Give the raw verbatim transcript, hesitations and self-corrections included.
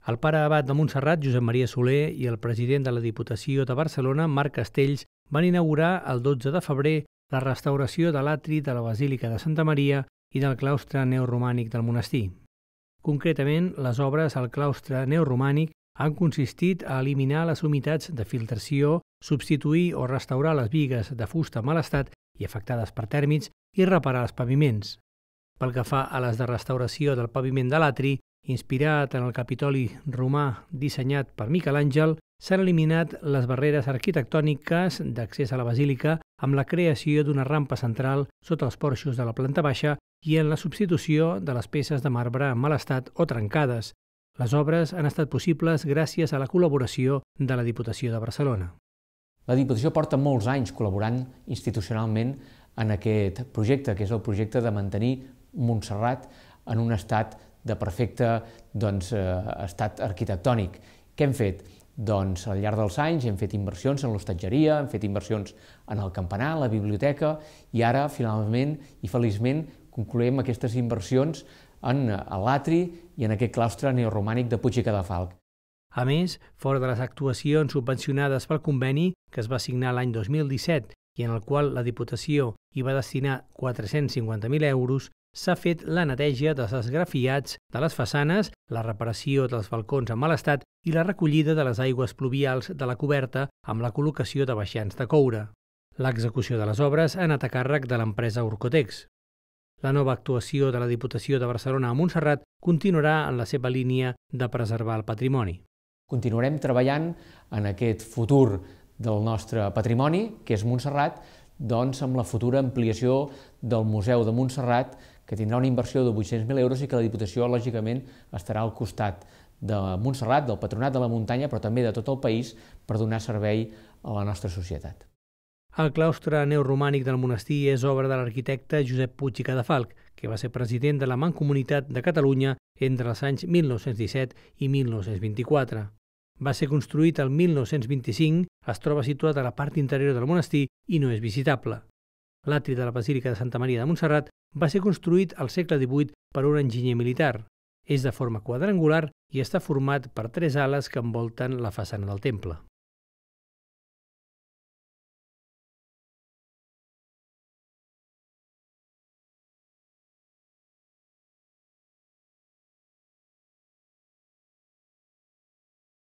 El pare abat de Montserrat, Josep Maria Soler, i el president de la Diputació de Barcelona, Marc Castells, van inaugurar el dotze de febrer la restauració de l'atri de la Basílica de Santa Maria i del claustre neoromànic del monestir. Concretament, les obres al claustre neoromànic han consistit a eliminar les humitats de filtració, substituir o restaurar les bigues de fusta en mal estat i afectades per tèrmits i reparar els paviments. Pel que fa a les de restauració del paviment de l'atri, inspirat en el Capitoli romà dissenyat per Miquel Àngel, s'han eliminat les barreres arquitectòniques d'accés a la basílica amb la creació d'una rampa central sota els porxos de la planta baixa i en la substitució de les peces de marbre en mal estat o trencades. Les obres han estat possibles gràcies a la col·laboració de la Diputació de Barcelona. La Diputació porta molts anys col·laborant institucionalment en aquest projecte, que és el projecte de mantenir Montserrat en un estat de perfecte doncs, eh, estat arquitectònic. Què hem fet? Doncs al llarg dels anys hem fet inversions en l'hostatgeria, hem fet inversions en el campanar, la biblioteca, i ara, finalment i feliçment, concloem aquestes inversions en l'atri i en aquest claustre neoromànic de Puig i Cadafalch. A més, fora de les actuacions subvencionades pel conveni que es va signar l'any dos mil disset i en el qual la Diputació hi va destinar quatre-cents cinquanta mil euros, s'ha fet la neteja dels esgrafiats de les façanes, la reparació dels balcons en mal estat i la recollida de les aigües pluvials de la coberta amb la col·locació de baixants de coure. L'execució de les obres ha anat a càrrec de l'empresa Urcotex. La nova actuació de la Diputació de Barcelona a Montserrat continuarà en la seva línia de preservar el patrimoni. Continuarem treballant en aquest futur del nostre patrimoni, que és Montserrat, doncs amb la futura ampliació del Museu de Montserrat, que tindrà una inversió de vuit-cents mil euros i que la Diputació, lògicament, estarà al costat de Montserrat, del Patronat de la Muntanya, però també de tot el país, per donar servei a la nostra societat. El claustre neoromànic del monestir és obra de l'arquitecte Josep Puig i Cadafalch, que va ser president de la Mancomunitat de Catalunya entre els anys mil nou-cents disset i mil nou-cents vint-i-quatre. Va ser construït el mil nou-cents vint-i-cinc, es troba situat a la part interior del monestir i no és visitable. L'atri de la Basílica de Santa Maria de Montserrat va ser construït al segle divuit per un enginyer militar. És de forma quadrangular i està format per tres ales que envolten la façana del temple.